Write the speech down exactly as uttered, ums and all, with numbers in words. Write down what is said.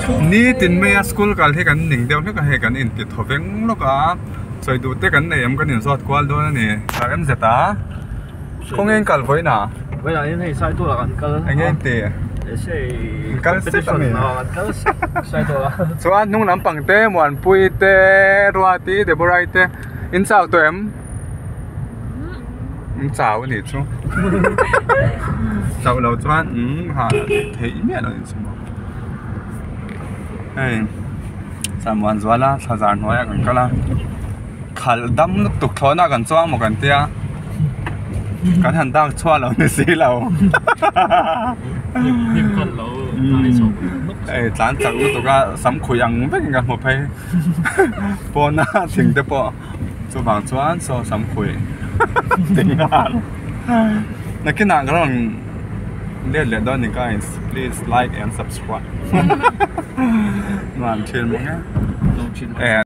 ni tin me school kal he kan ning deu hlek he kan in ti thoveng loka choi du te kan nei am kan in zot kwal do na ni sa em zeta không nghe kal voi na bây giờ em thấy sai tôi là ăn cơm anh nghe ti sẽ kal se ta me ăn cơm sai tôi là chuan nung lam pang te muan pui te rua ti de borai te in sao to em em chào ni chu chào lâu chuan um ha thấy mẹ rồi chu hey someone zwala thazar noya kan kala khal dam nuk tuk thona kan chuang mo kan tia kan han dak chua lo ni si lo niệm con lâu hai số ei tlan chak u tuka sam khuyang vek ka mo phei pona thing te po chu bang chuan so sam khui ting han nakina gron le le don ni guys please like and subscribe man chill mo nga Don't you know?